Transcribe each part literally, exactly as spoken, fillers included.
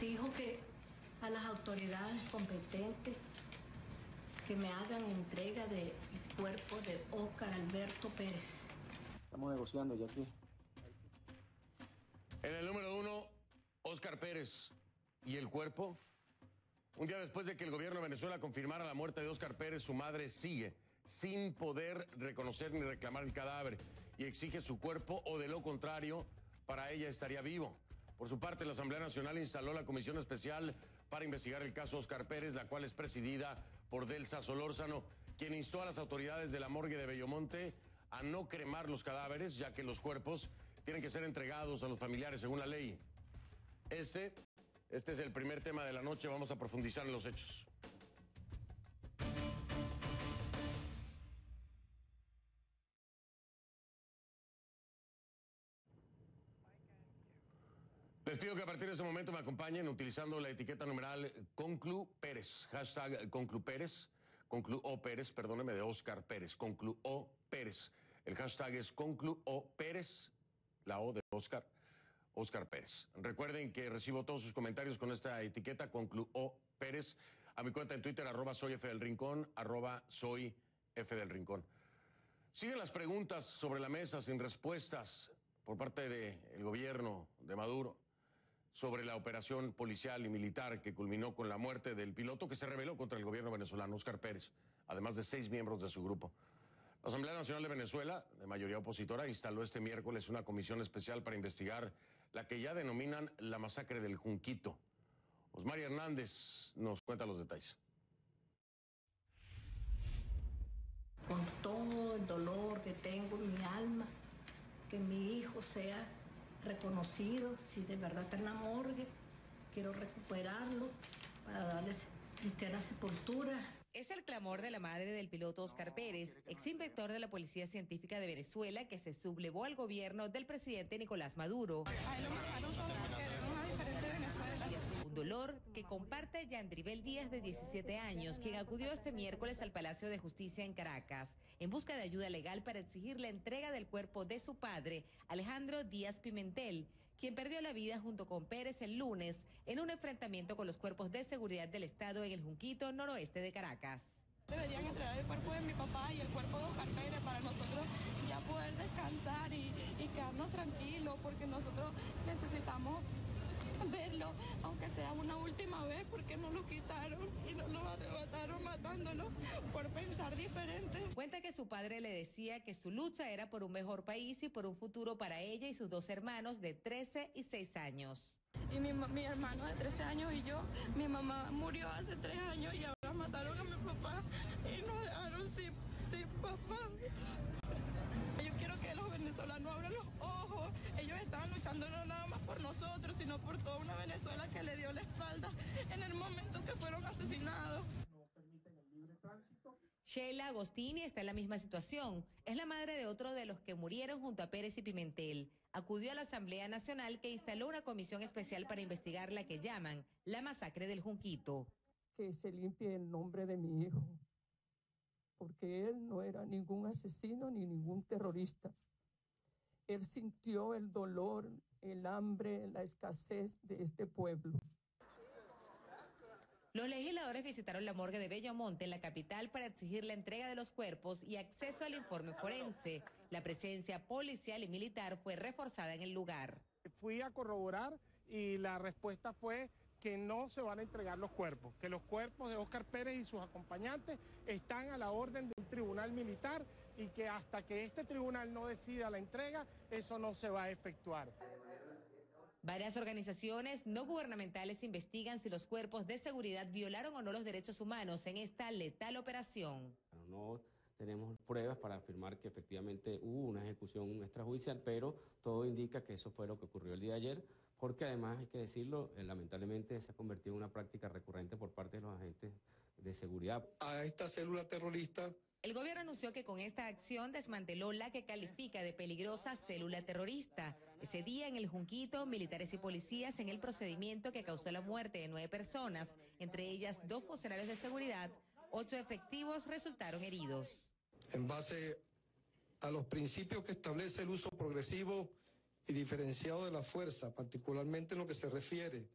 exijo que a las autoridades competentes que me hagan entrega del cuerpo de Óscar Alberto Pérez. Estamos negociando ya aquí. En el número uno, Óscar Pérez. ¿Y el cuerpo? Un día después de que el gobierno de Venezuela confirmara la muerte de Óscar Pérez, su madre sigue sin poder reconocer ni reclamar el cadáver y exige su cuerpo, o de lo contrario, para ella estaría vivo. Por su parte, la Asamblea Nacional instaló la Comisión Especial para investigar el caso Óscar Pérez, la cual es presidida por Delsa Solórzano, quien instó a las autoridades de la morgue de Bellomonte a no cremar los cadáveres, ya que los cuerpos tienen que ser entregados a los familiares según la ley. Este, este es el primer tema de la noche. Vamos a profundizar en los hechos. Les pido que a partir de ese momento me acompañen utilizando la etiqueta numeral Conclu Pérez, hashtag Conclu Pérez, Conclu O Pérez, perdóneme, de Óscar Pérez, Conclu O Pérez. El hashtag es Conclu O Pérez, la O de Óscar, Óscar Pérez. Recuerden que recibo todos sus comentarios con esta etiqueta, Conclu O Pérez, a mi cuenta en Twitter, arroba soy F del Rincón, arroba soy F del Rincón. Siguen las preguntas sobre la mesa sin respuestas por parte del gobierno de Maduro sobre la operación policial y militar que culminó con la muerte del piloto que se rebeló contra el gobierno venezolano, Óscar Pérez, además de seis miembros de su grupo. La Asamblea Nacional de Venezuela, de mayoría opositora, instaló este miércoles una comisión especial para investigar la que ya denominan la masacre del Junquito. Osmari Hernández nos cuenta los detalles. Con todo el dolor que tengo en mi alma, que mi hijo sea reconocido, si de verdad está en la morgue, quiero recuperarlo para darles cristiana sepultura. Es el clamor de la madre del piloto Óscar Pérez, exinspector de la Policía Científica de Venezuela, que se sublevó al gobierno del presidente Nicolás Maduro. Ay, lo mataron solo porque era una diferente Venezuela. Un dolor que comparte Yandribel Díaz, de diecisiete años, quien acudió este miércoles al Palacio de Justicia en Caracas en busca de ayuda legal para exigir la entrega del cuerpo de su padre, Alejandro Díaz Pimentel, quien perdió la vida junto con Pérez el lunes en un enfrentamiento con los cuerpos de seguridad del Estado en el Junquito, noroeste de Caracas. Deberían entregar el cuerpo de mi papá y el cuerpo de Óscar Pérez para nosotros ya poder descansar y, y quedarnos tranquilos, porque nosotros necesitamos verlo, aunque sea una última vez, porque nos lo quitaron y nos lo arrebataron matándolo por pensar diferente. Cuenta que su padre le decía que su lucha era por un mejor país y por un futuro para ella y sus dos hermanos de trece y seis años. Y mi, mi hermano de trece años y yo, mi mamá murió hace tres años y ahora mataron a mi papá y nos dejaron sin, sin papá. Yo quiero que los venezolanos abran los ojos. Ellos estaban luchando no nada más por nosotros, sino por toda una Venezuela que le dio la espalda en el momento que fueron asesinados. Sheila Agostini está en la misma situación. Es la madre de otro de los que murieron junto a Pérez y Pimentel. Acudió a la Asamblea Nacional, que instaló una comisión especial para investigar la que llaman la masacre del Junquito. Que se limpie el nombre de mi hijo, porque él no era ningún asesino ni ningún terrorista. Él sintió el dolor, el hambre, la escasez de este pueblo. Los legisladores visitaron la morgue de Bellomonte, en la capital, para exigir la entrega de los cuerpos y acceso al informe forense. La presencia policial y militar fue reforzada en el lugar. Fui a corroborar y la respuesta fue que no se van a entregar los cuerpos, que los cuerpos de Óscar Pérez y sus acompañantes están a la orden de un tribunal militar y que hasta que este tribunal no decida la entrega, eso no se va a efectuar. Varias organizaciones no gubernamentales investigan si los cuerpos de seguridad violaron o no los derechos humanos en esta letal operación. No tenemos pruebas para afirmar que efectivamente hubo una ejecución extrajudicial, pero todo indica que eso fue lo que ocurrió el día de ayer, porque además, hay que decirlo, eh, lamentablemente se ha convertido en una práctica recurrente por parte de los agentes de seguridad. A esta célula terrorista. El gobierno anunció que con esta acción desmanteló la que califica de peligrosa célula terrorista. Ese día, en el Junquito, militares y policías, en el procedimiento que causó la muerte de nueve personas, entre ellas dos funcionarios de seguridad, ocho efectivos resultaron heridos. En base a los principios que establece el uso progresivo y diferenciado de la fuerza, particularmente en lo que se refiere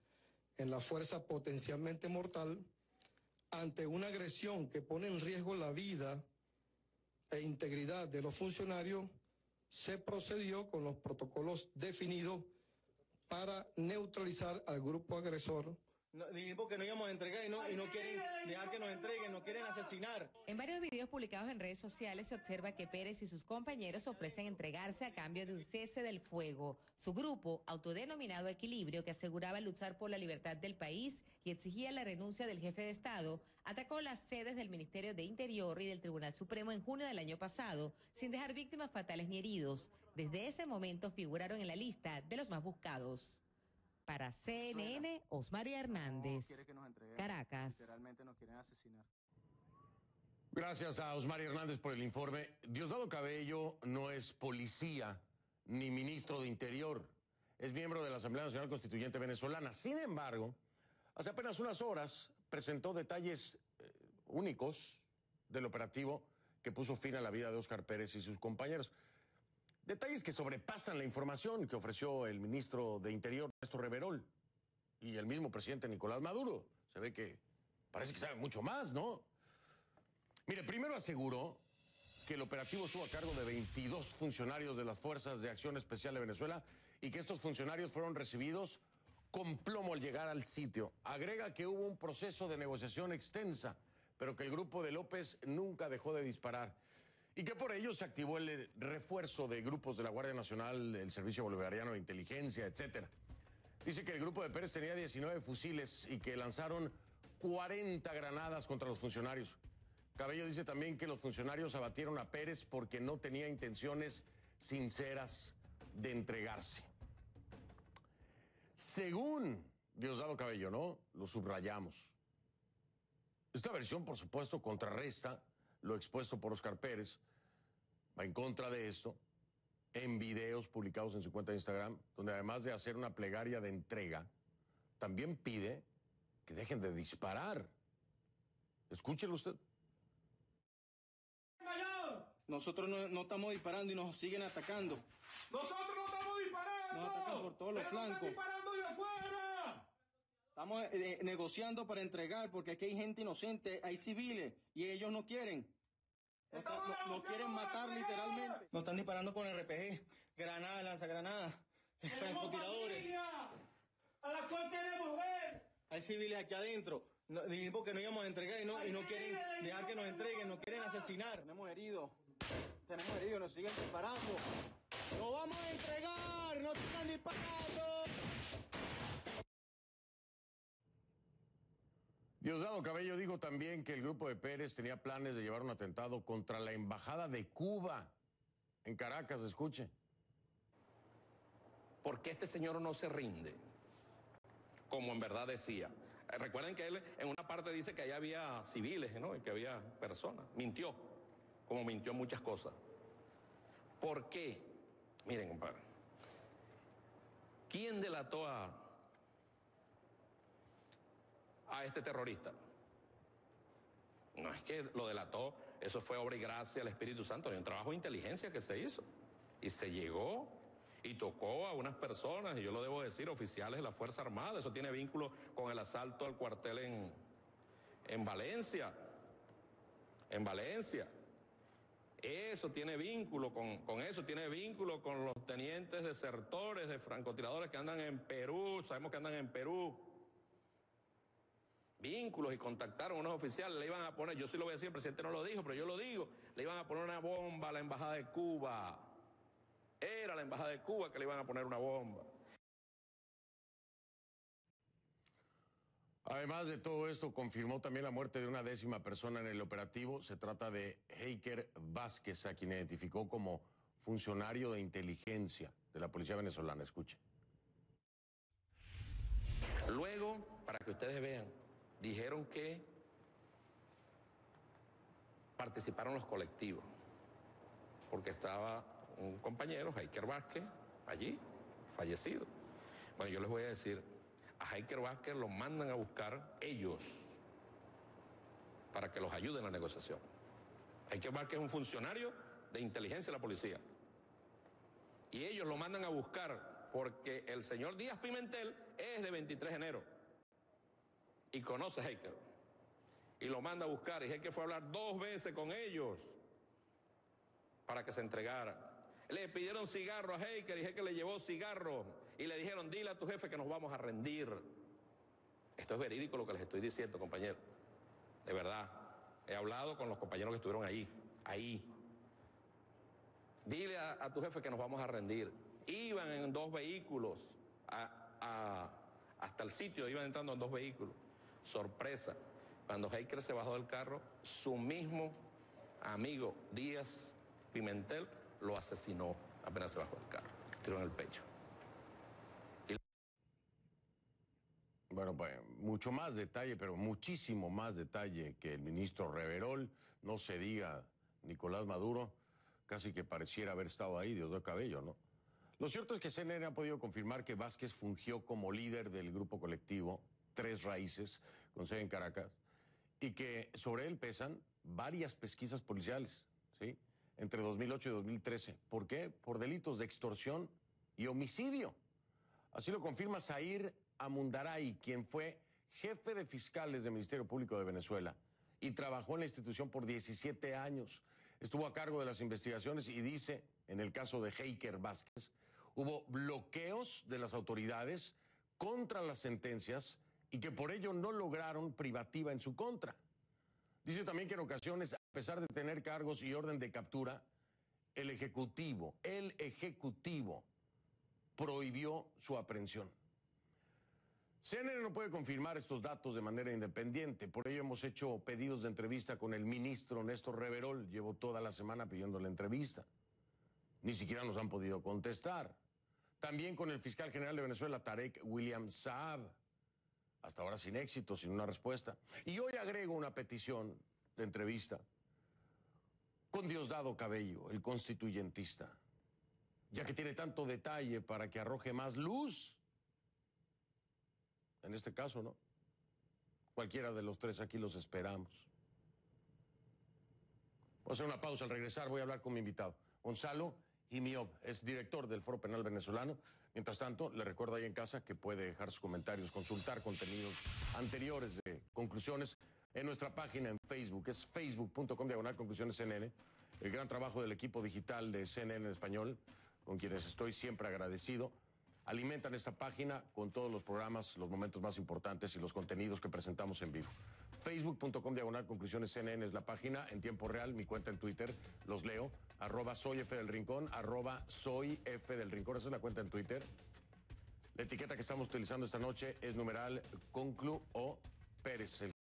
en la fuerza potencialmente mortal, ante una agresión que pone en riesgo la vida e integridad de los funcionarios, se procedió con los protocolos definidos para neutralizar al grupo agresor. No, dijimos que no íbamos a entregar y no, y no quieren dejar que nos entreguen, nos quieren asesinar. En varios videos publicados en redes sociales se observa que Pérez y sus compañeros ofrecen entregarse a cambio de un cese del fuego. Su grupo, autodenominado Equilibrio, que aseguraba luchar por la libertad del país y exigía la renuncia del jefe de Estado, atacó las sedes del Ministerio de Interior y del Tribunal Supremo en junio del año pasado, sin dejar víctimas fatales ni heridos. Desde ese momento figuraron en la lista de los más buscados. Para C N N, Osmaria Hernández, Caracas. Literalmente nos quieren asesinar. Gracias a Osmaria Hernández por el informe. Diosdado Cabello no es policía ni ministro de Interior. Es miembro de la Asamblea Nacional Constituyente venezolana. Sin embargo, hace apenas unas horas presentó detalles eh, únicos del operativo que puso fin a la vida de Óscar Pérez y sus compañeros. Detalles que sobrepasan la información que ofreció el ministro de Interior, Néstor Reverol, y el mismo presidente Nicolás Maduro. Se ve que parece que sabe mucho más, ¿no? Mire, primero aseguró que el operativo estuvo a cargo de veintidós funcionarios de las Fuerzas de Acción Especial de Venezuela y que estos funcionarios fueron recibidos con plomo al llegar al sitio. Agrega que hubo un proceso de negociación extensa, pero que el grupo de López nunca dejó de disparar. Y que por ello se activó el refuerzo de grupos de la Guardia Nacional, el Servicio Bolivariano de Inteligencia, etcétera. Dice que el grupo de Pérez tenía diecinueve fusiles y que lanzaron cuarenta granadas contra los funcionarios. Cabello dice también que los funcionarios abatieron a Pérez porque no tenía intenciones sinceras de entregarse. Según Diosdado Cabello, ¿no? Lo subrayamos. Esta versión, por supuesto, contrarresta lo expuesto por Óscar Pérez, va en contra de esto, en videos publicados en su cuenta de Instagram, donde además de hacer una plegaria de entrega, también pide que dejen de disparar. Escúchelo usted. Nosotros no, no estamos disparando y nos siguen atacando. Nosotros no estamos disparando. Nos atacan por todos los pero flancos. Están disparando de afuera. Estamos eh, negociando para entregar porque aquí hay gente inocente, hay civiles y ellos no quieren. Nos, no, nos quieren matar literalmente. Nos están disparando con R P G, granadas, lanzagranadas, francotiradores. A la cual queremos ver. Hay civiles aquí adentro. No, dijimos que no íbamos a entregar y no, y no quieren dejar que nos entreguen, nos quieren asesinar. Tenemos heridos, tenemos heridos, nos siguen disparando. ¡Nos vamos a entregar! ¡Nos están disparando! Diosdado Cabello dijo también que el grupo de Pérez tenía planes de llevar un atentado contra la Embajada de Cuba en Caracas. Escuche. ¿Por qué este señor no se rinde? Como en verdad decía. Eh, recuerden que él en una parte dice que allá había civiles, ¿no? Y que había personas. Mintió, como mintió muchas cosas. ¿Por qué? Miren, compadre. ¿Quién delató a... a este terrorista? No es que lo delató, eso fue obra y gracia del Espíritu Santo, hay un trabajo de inteligencia que se hizo y se llegó y tocó a unas personas, y yo lo debo decir, oficiales de la Fuerza Armada. Eso tiene vínculo con el asalto al cuartel en, en Valencia, en Valencia. Eso tiene vínculo con, con eso, tiene vínculo con los tenientes desertores de francotiradores que andan en Perú, sabemos que andan en Perú. Vínculos, y contactaron a unos oficiales, le iban a poner, yo sí lo voy a decir, el presidente no lo dijo, pero yo lo digo, le iban a poner una bomba a la Embajada de Cuba. Era la Embajada de Cuba que le iban a poner una bomba. Además de todo esto, confirmó también la muerte de una décima persona en el operativo. Se trata de Heiker Vázquez, a quien identificó como funcionario de inteligencia de la policía venezolana. Escuche. Luego, para que ustedes vean, dijeron que participaron los colectivos, porque estaba un compañero, Heiker Vázquez, allí, fallecido. Bueno, yo les voy a decir, a Heiker Vázquez lo mandan a buscar ellos para que los ayuden en la negociación. Heiker Vázquez es un funcionario de inteligencia de la policía. Y ellos lo mandan a buscar porque el señor Díaz Pimentel es de veintitrés de enero. y conoce a Heiker y lo manda a buscar, y Heiker fue a hablar dos veces con ellos para que se entregara. Le pidieron cigarro a Heiker y Heiker le llevó cigarro y le dijeron, dile a tu jefe que nos vamos a rendir. Esto es verídico lo que les estoy diciendo, compañeros. De verdad. He hablado con los compañeros que estuvieron ahí. Ahí. Dile a, a tu jefe que nos vamos a rendir. Iban en dos vehículos a, a, hasta el sitio, iban entrando en dos vehículos. Sorpresa. Cuando Heiker se bajó del carro, su mismo amigo Díaz Pimentel lo asesinó apenas se bajó del carro. Tiró en el pecho. Y... Bueno, pues mucho más detalle, pero muchísimo más detalle que el ministro Reverol. No se diga Nicolás Maduro, casi que pareciera haber estado ahí, Diosdado Cabello, ¿no? Lo cierto es que C N N ha podido confirmar que Vázquez fungió como líder del grupo colectivo Tres Raíces, con sede en Caracas, y que sobre él pesan varias pesquisas policiales, ¿sí?, entre dos mil ocho y dos mil trece. ¿Por qué? Por delitos de extorsión y homicidio. Así lo confirma Zair Amundaray, quien fue jefe de fiscales del Ministerio Público de Venezuela y trabajó en la institución por diecisiete años. Estuvo a cargo de las investigaciones y dice, en el caso de Heiker Vázquez, hubo bloqueos de las autoridades contra las sentencias y que por ello no lograron privativa en su contra. Dice también que en ocasiones, a pesar de tener cargos y orden de captura, el Ejecutivo, el Ejecutivo prohibió su aprehensión. C N N no puede confirmar estos datos de manera independiente, por ello hemos hecho pedidos de entrevista con el ministro Néstor Reverol. Llevo toda la semana pidiendo la entrevista. Ni siquiera nos han podido contestar. También con el fiscal general de Venezuela, Tarek William Saab. Hasta ahora sin éxito, sin una respuesta. Y hoy agrego una petición de entrevista con Diosdado Cabello, el constituyentista, ya que tiene tanto detalle para que arroje más luz. En este caso, ¿no? Cualquiera de los tres aquí los esperamos. Voy a hacer una pausa. Al regresar voy a hablar con mi invitado, Gonzalo Imiob, es director del Foro Penal Venezolano. Mientras tanto, le recuerdo ahí en casa que puede dejar sus comentarios, consultar contenidos anteriores de conclusiones en nuestra página en Facebook. Es facebook punto com diagonal conclusiones C N N. El gran trabajo del equipo digital de C N N en español, con quienes estoy siempre agradecido, alimentan esta página con todos los programas, los momentos más importantes y los contenidos que presentamos en vivo. facebook punto com diagonal conclusiones C N N es la página. En tiempo real, mi cuenta en Twitter, los leo, arroba soy F del Rincón, arroba soy F del Rincón, esa es la cuenta en Twitter. La etiqueta que estamos utilizando esta noche es numeral Conclu o Pérez.